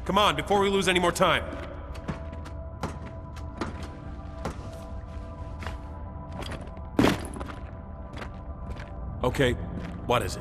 Come on, before we lose any more time. Okay, what is it?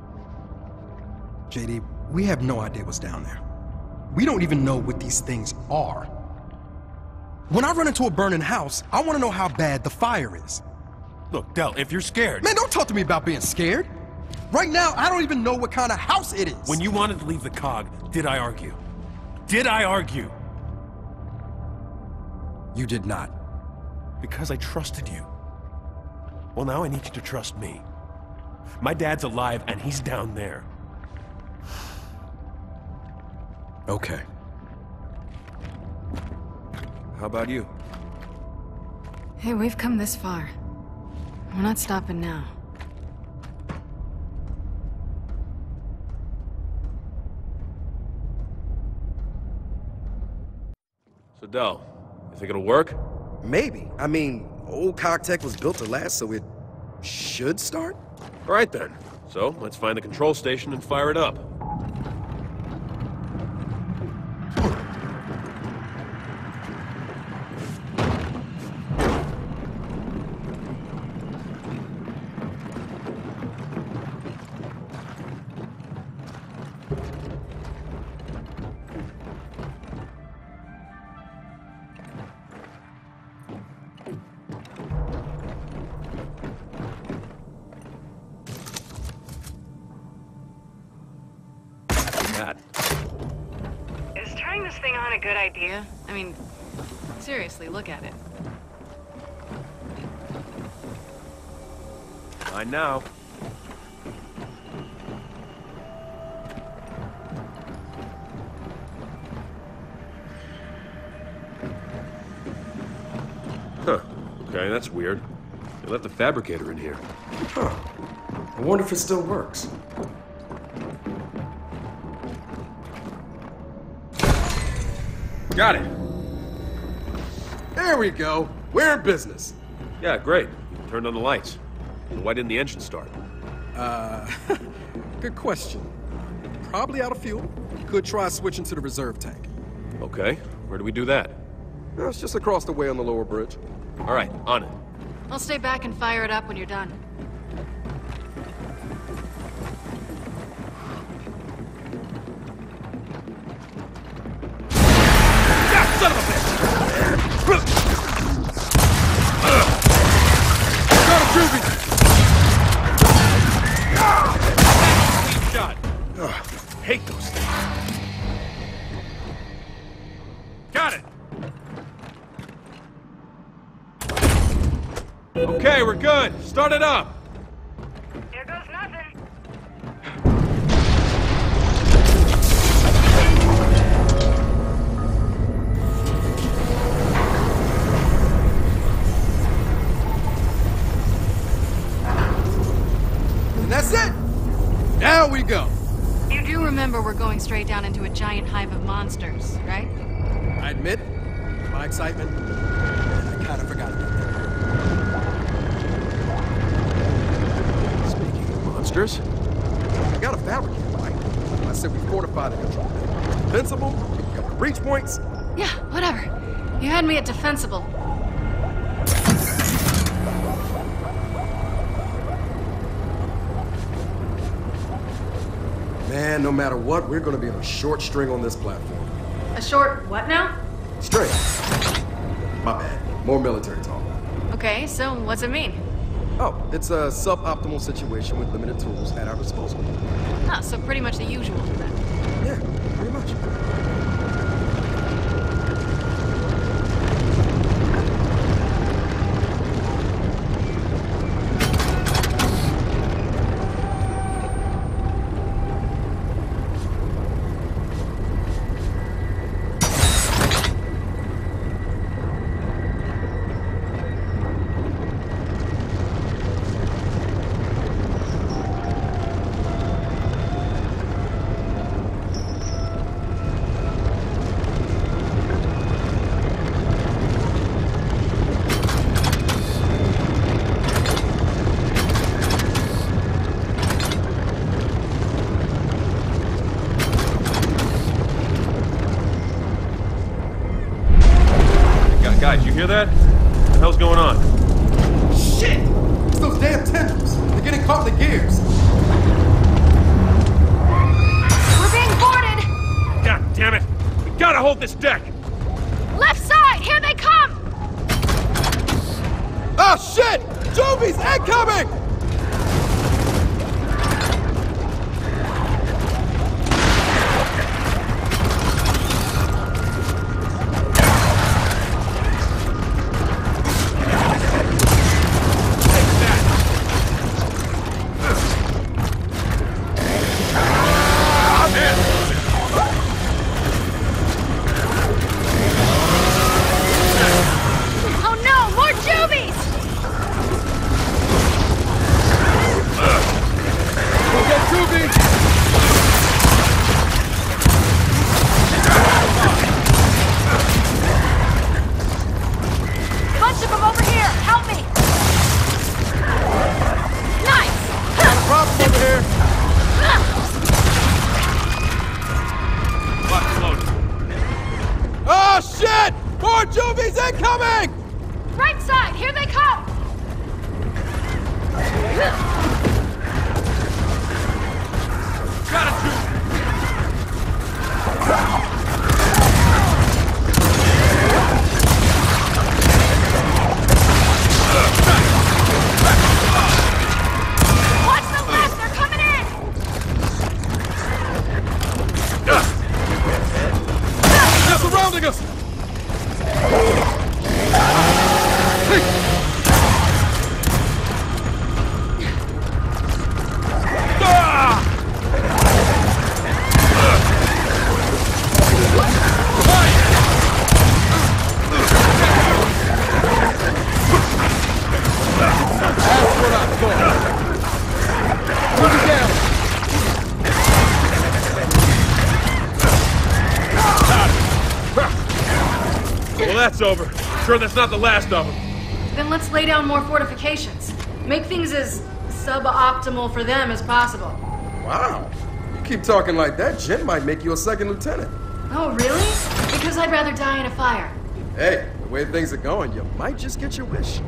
JD, we have no idea what's down there. We don't even know what these things are. When I run into a burning house, I want to know how bad the fire is. Look, Del, if you're scared... Man, don't talk to me about being scared. Right now, I don't even know what kind of house it is. When you wanted to leave the COG, did I argue? Did I argue? You did not. Because I trusted you. Well, now I need you to trust me. My dad's alive, and he's down there. Okay. How about you? Hey, we've come this far. We're not stopping now. So, Del, you think it'll work? Maybe. I mean, old Cogtech was built to last, so it should start? All right, then. So, let's find the control station and fire it up. Is turning this thing on a good idea? I mean, seriously, look at it. Fine now. Huh. Okay, that's weird. They left the fabricator in here. Huh. I wonder if it still works. Got it! There we go. We're in business. Yeah, great. You turned on the lights. So why didn't the engine start? Good question. Probably out of fuel. Could try switching to the reserve tank. Okay, where do we do that? It's just across the way on the lower bridge. All right, on it. I'll stay back and fire it up when you're done. Son of a bitch! Got a groovy! Clean shot. Hate those things. Got it! Okay, we're good. Start it up. Here goes nothing. And that's it! Now we go! You do remember we're going straight down into a giant hive of monsters, right? I admit, my excitement, I kind of forgot about that. Speaking of monsters, I got a fabricator, right? I said we fortify the control panel. It's defensible, we got the breach points. Yeah, whatever. You had me at defensible. Man, no matter what, we're gonna be on a short string on this platform. A short what now? String. My bad. More military talk. Okay, so what's it mean? Oh, it's a suboptimal situation with limited tools at our disposal. Ah, so pretty much the usual then. Yeah, pretty much. hear that? What the hell's going on? Shit! It's those damn tendrils. They're getting caught in the gears. We're being boarded! God damn it! We gotta hold this deck! Left side! Here they come! Oh shit! Juvies incoming! That's over. Sure that's not the last of them. Then let's lay down more fortifications. Make things as suboptimal for them as possible. Wow. You keep talking like that, Jen might make you a second lieutenant. Oh, really? Because I'd rather die in a fire. Hey, the way things are going, you might just get your wish.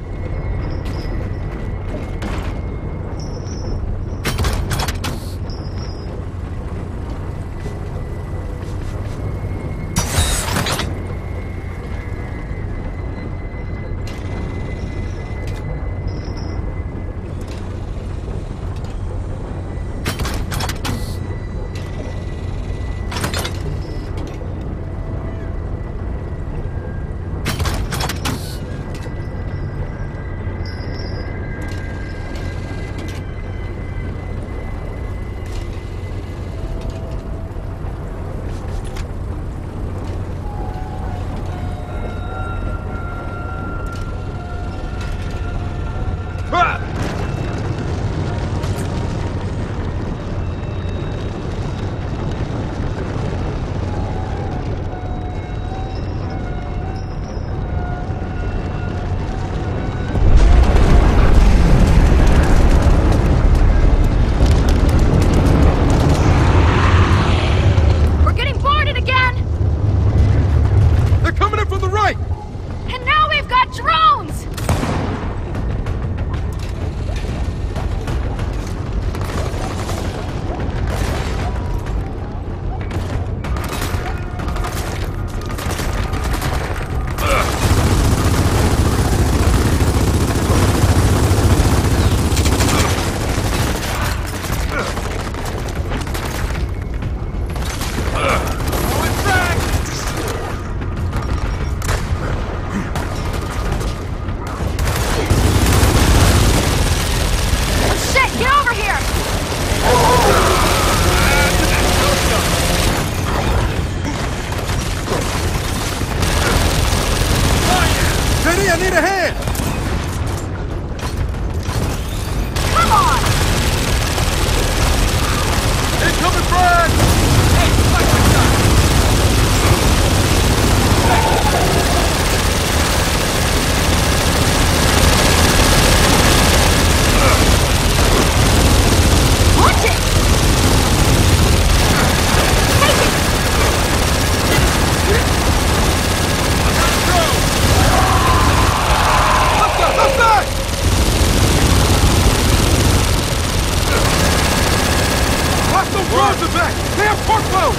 goddamn torque boat!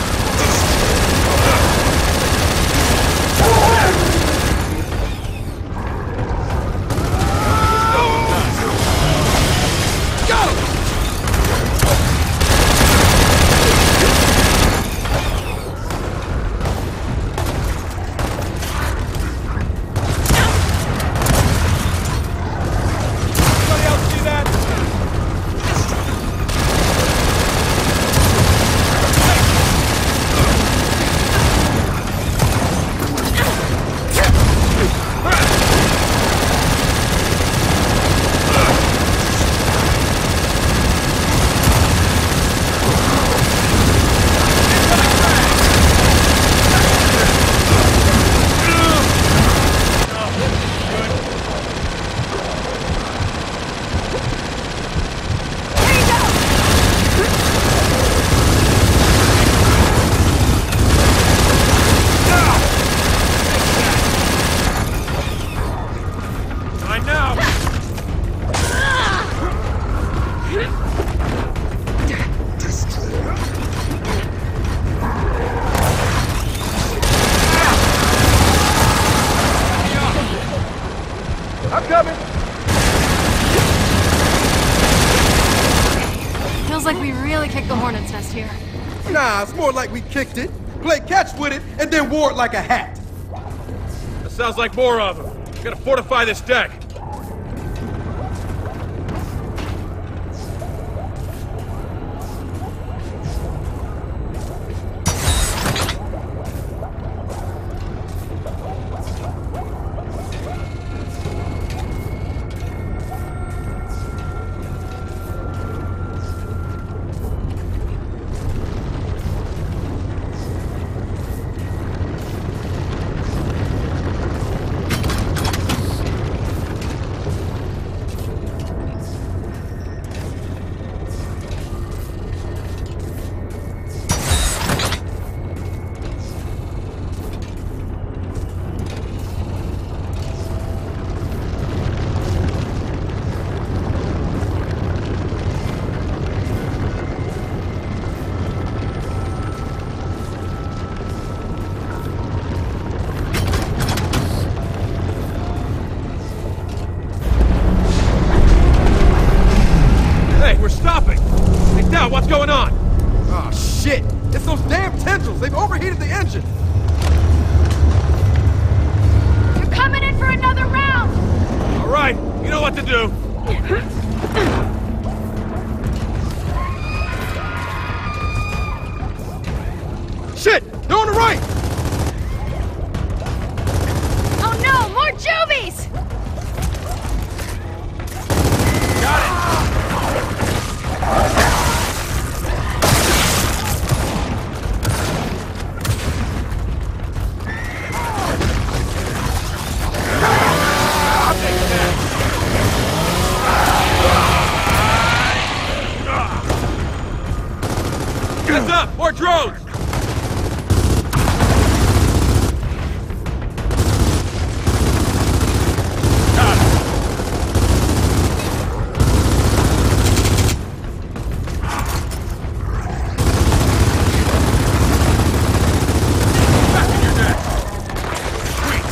Nah, it's more like we kicked it, played catch with it, and then wore it like a hat. That sounds like more of them. We gotta fortify this deck. What's going on? Oh, shit! It's those damn tendrils! They've overheated the engine! You're coming in for another round! All right, you know what to do. Shit! They're on the right! Oh no! More juvies! Got it! Heads up! More drones! Got it! Back in your neck! Sweet!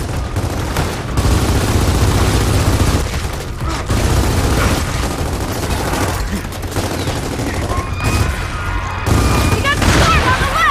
We got the storm on the left!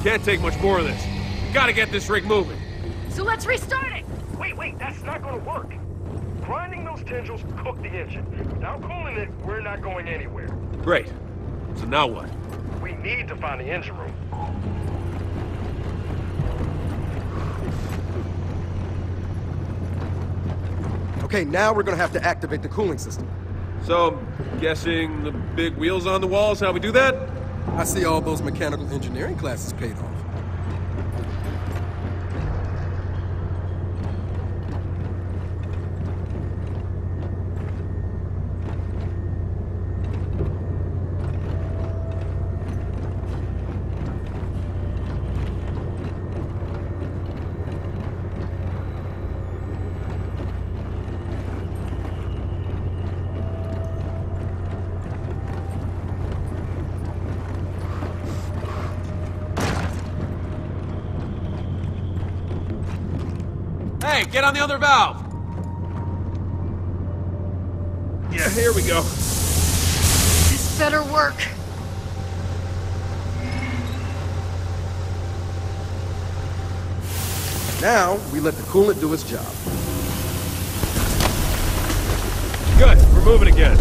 Can't take much more of this. Gotta get this rig moving. So let's restart it! Wait, that's not gonna work. Grinding those tendrils cook the engine. Without cooling it, we're not going anywhere. Great. So now what? We need to find the engine room. Okay, now we're gonna have to activate the cooling system. So, I'm guessing the big wheels on the walls, how we do that? I see all those mechanical engineering classes paid off. Hey, get on the other valve! Yeah, here we go. This better work. Now, we let the coolant do its job. Good, we're moving again.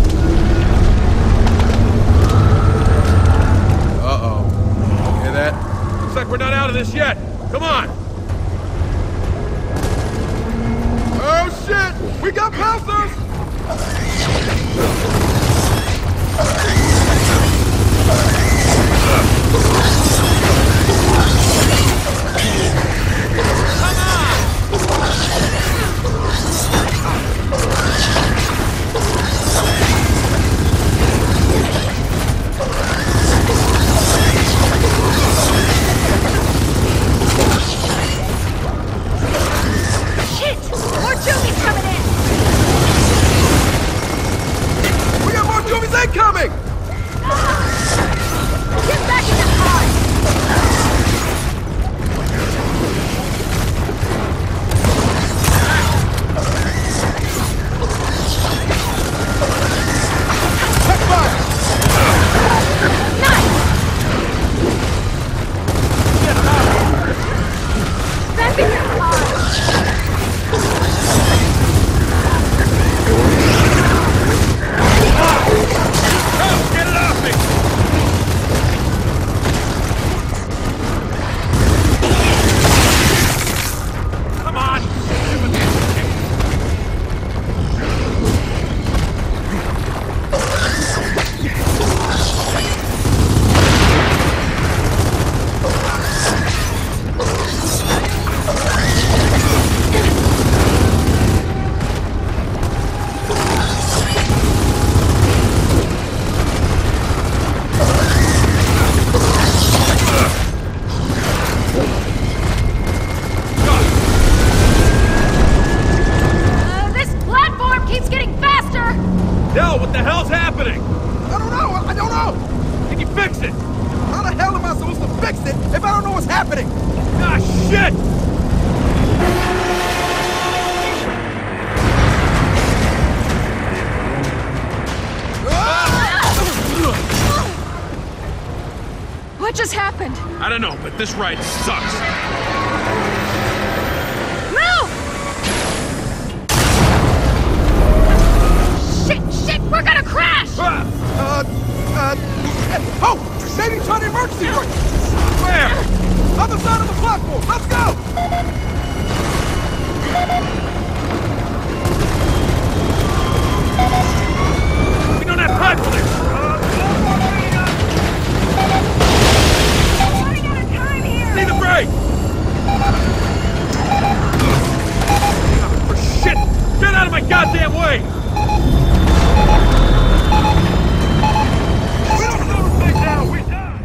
Uh-oh. Hear that? Looks like we're not out of this yet. Come on! Oh shit! We got bouncers! Incoming! Get back in the car! Check fire! Nice! Back in your car! What just happened? I don't know, but this ride sucks. Move! Shit! We're gonna crash! Oh! Maybe try the emergency brake! Where? Other side of the platform! Let's go! We don't have time for this! Running out of time here! See the brake! For shit! Get out of my goddamn way! We don't slow this thing down, we die!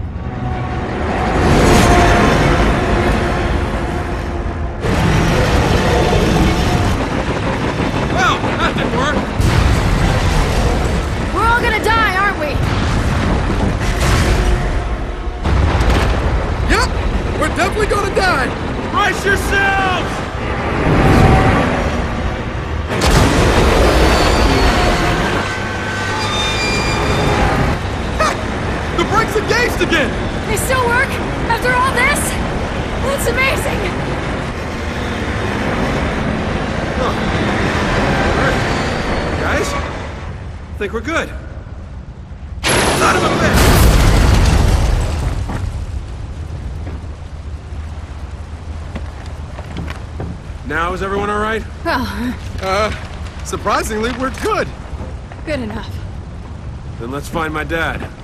Well, that didn't work. We're all gonna die, aren't we? Yep! We're definitely gonna die! Brace yourselves! The brake's engaged again! They still work? After all this? That's amazing! Alright. Guys? I think we're good. Son of a bitch! Now, is everyone alright? Well, Surprisingly, we're good. good enough. Then let's find my dad.